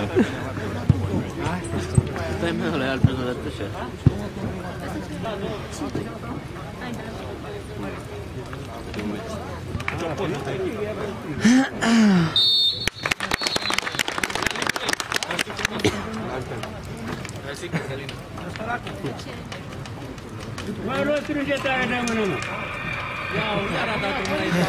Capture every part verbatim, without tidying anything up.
Stai mă, la altfel nu dată așa. Mă rog, strânge tare de mână, mă! Ia-o, iar a dat-o mâna aici!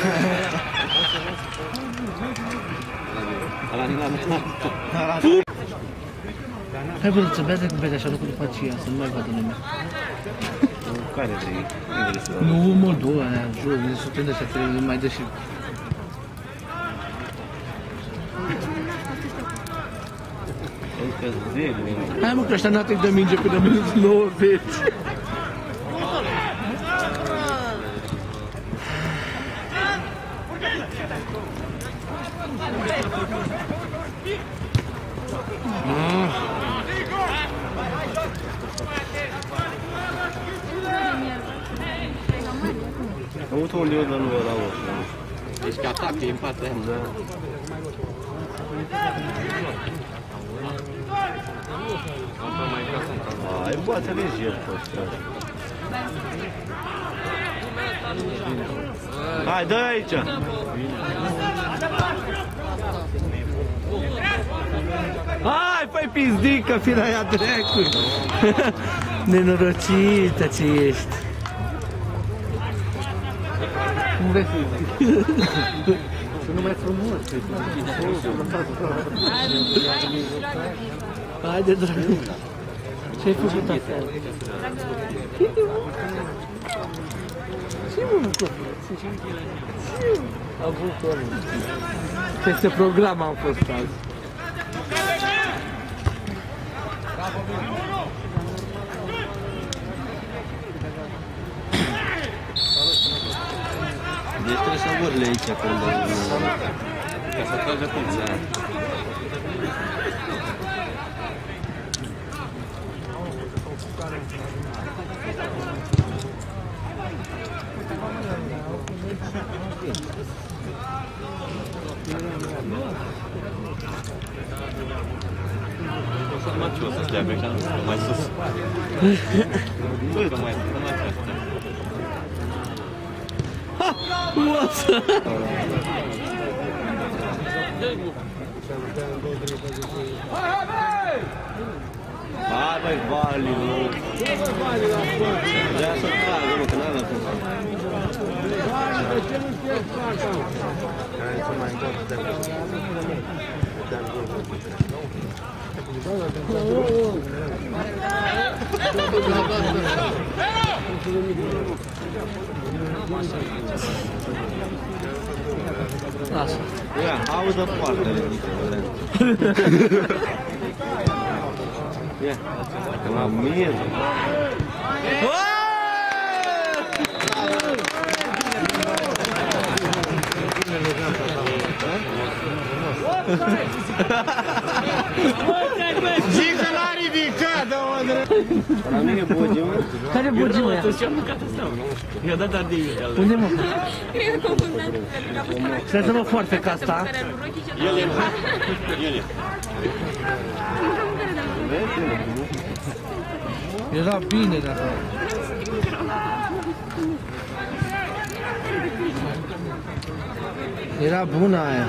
Hai bă, să bează cu bete așa, nu cu după aceea, să nu mai vadă lumea. Care vrei? Nu, Moldova, aia, jur, ne surprinde așa că nu mai dă și... Hai mă, că ăștia n-a trec de minge până minus nouăzeci. Am avut un lion, dar nu era o. Deci că atac, e în partea aia. Ai boată lejer pe stradă. Hai, dă aici! Hai, păi pizdică, fii la ea dracu! Nenorocită ce ești! Cum vrei să sună mai frumos! Haide, dragă! Ce-ai făcut asta? Ce mă bucur? Ce mă bucur? Peste program am fost azi. Deci trebuie să urle aici când ca să trage puța. O să stea pe mai sus. Uite, mai Ha! Oasă! hai, băi, Vali, nu! Ia să tragă, mă, că n-am dat cum. Vali, de ce nu știi fața? Hai să mai încot de Lasă. Ia, audă foarte ridică, ia, la mie. Zică l-a ridicat, da-o La mine bogi, mă. Care bogi, mă? Eu am mâncat asta, mă. I-a dat ardei. Unde, mă? Cred că confundat. Stai să mă foarte ca asta. El e, mă. El e. Era bine de acolo. Era bună aia.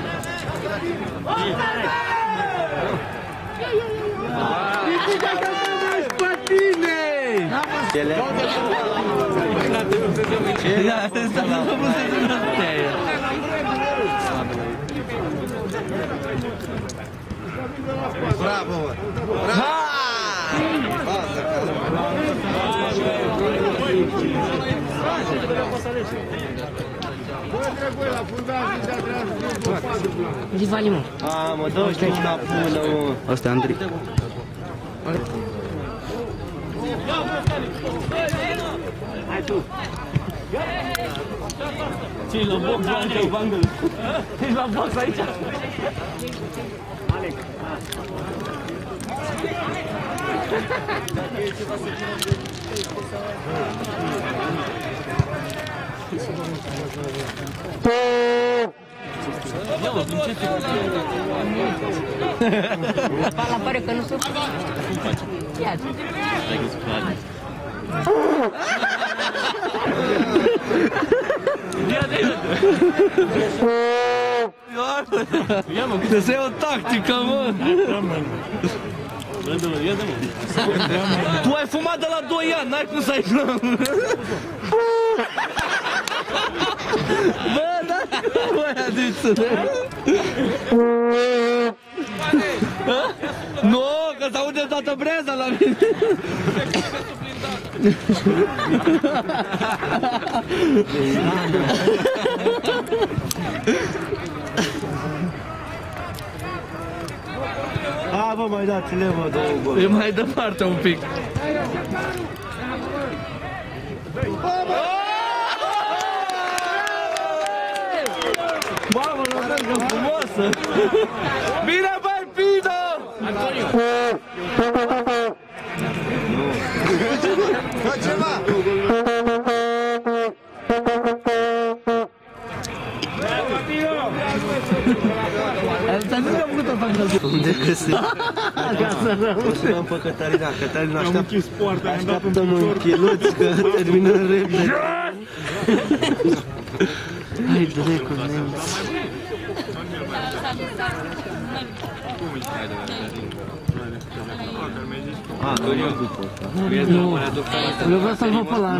Ridică că mă mai pe tine! Ele? Ce? Asta nu mă pus să sună astea aia. Bravo, mă! Bravo! Bază, Unde vali, mă? a, mă, dă și una pună, mă. Asta e Andrei. Hai tu! Ce-i la box, aici, Vangel? Ești la box aici? Alex! La pare că nu se face. Ia-ți. Ia mă, că să iau o tactică, mă! Tu ai fumat de la doi ani, n-ai cum să ai flăm! Bă, n-ai cum ai adus-o! Nu, că s-aude toată breza la mine! A, bă, mai dați-le, mă, două gol. E mai departe un pic. Mamă, lăsă frumoasă! Bine, băi, Pino! Fă ceva! Unde găsim? O să luăm pe Cătălina, Cătălina așteaptă, așteaptă-mă în chiluți, că terminăm repede. Hai, dracu, nemți. A, că eu după ăsta. Eu vreau să-l văd pe ăla.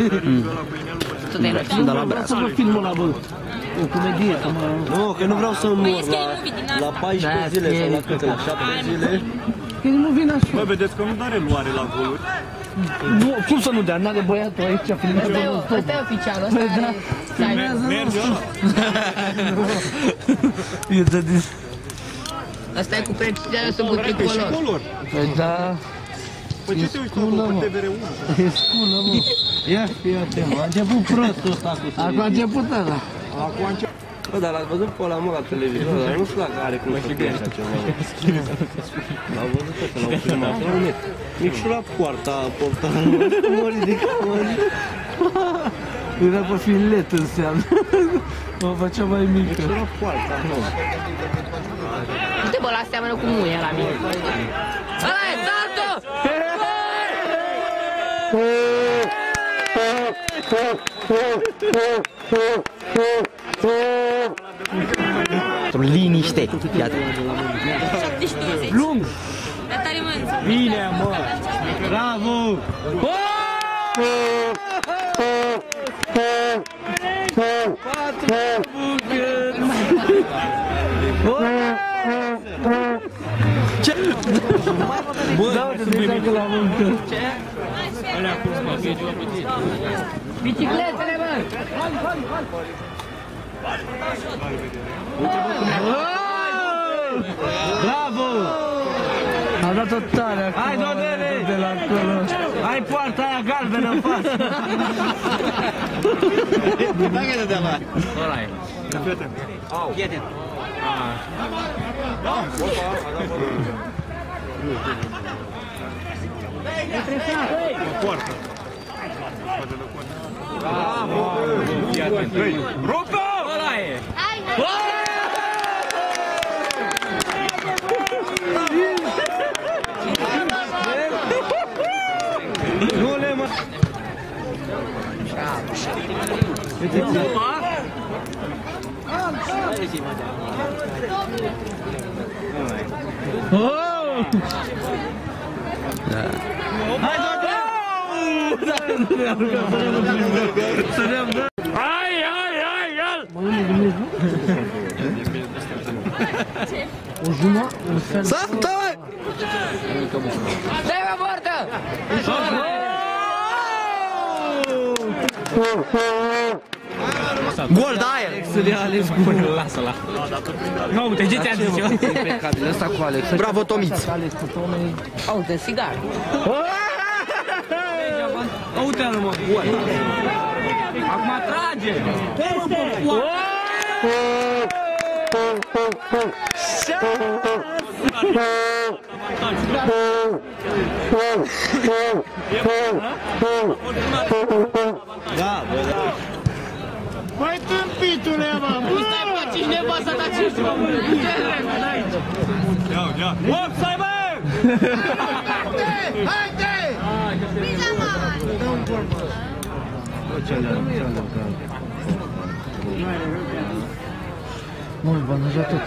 Dar vreau să văd filmul ăla, bă. O comedie, că mă... Nu, că nu vreau să mor la, la paisprezece zile sau la câte, la șapte zile. Că nu vine așa. Bă, vedeți că nu dă reluare la goluri. Nu, cum să nu dea? N-are băiatul aici, filmează Ăsta e, ăsta e oficial, ăsta are... Merge ăla. E de dis... Ăsta e cu precizarea sub un Și tricolor. color. Păi da... Păi ce te uiți acolo pe T V R unu? E sculă, mă. Ia fii atent, a început prostul ăsta cu să... Acum a început ăla. Acum a început. Bă, dar l-ați văzut pe ăla, mă, la televizor, dar nu știu dacă are cum să fie așa ceva. L-au văzut ăsta, l-au filmat, l-au net. Nici și la poarta portarului, mă ridica, mă ridica. Era pe filet înseamnă. Mă făcea mai mică. Și la poarta, nu. Uite, bă, ăla seamănă cu muia la mine. Ăla e, salto! Liniște, iată. Lung! Bine, mă! Bravo! Patru bucări! Ce? Bă, da, uite, de dacă la muncă. Ce? Bicicletele, bă! Bravo! A dat-o tare acum. Hai, Dodele! De la acolo. Hai poarta aia galbenă în față. Bagă-te de la! Ăla e. Prieten. Poartă. Rupe! Ăla e! Nu le mă! Oh! Hai, hai, hai, hai, hai! O jumătate, un fel. Stai! Dai-mă moartă! Gol, da, aia! Alexul a ales gol. Lasă-la. Nu, uite, ce ți-a zis eu? Impecabil, ăsta cu Alex. Bravo, Tomiț. Uite, sigar. Uite-l, mă, gol. Acum trage! Da, bă, da. Băi, tâmpitule, mă! cine va să dați ce aici? Ia, ia. Offside, bă! Haide! Miza mare! Mult bani, deja tot.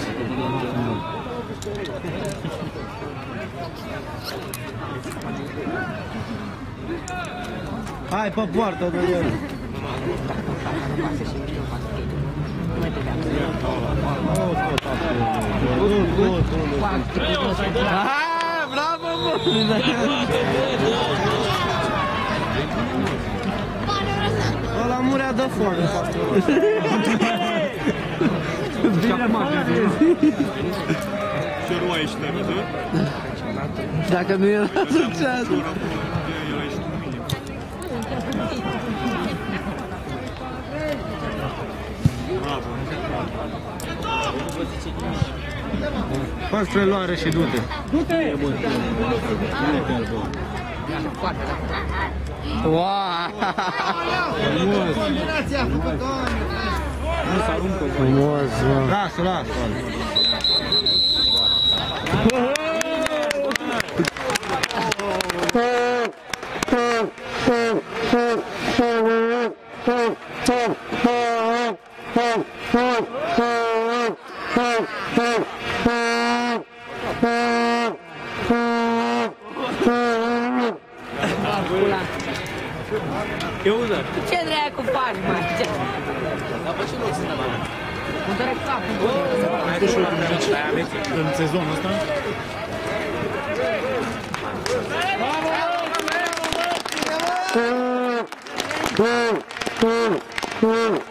Hai pe poartă, Daniel. Ah, bravo, mă! Ăla murea de foame. Ce roa ești, David? Dacă nu era succes. Bravo. Fă preluare și du-te. Du-te! Wow! Combinația a făcut, doamne! Frumos, mă! Lasă, lasă. Ce dracu faci, mă? Ce? Îmi doare capul. În sezonul ăsta? Bravo!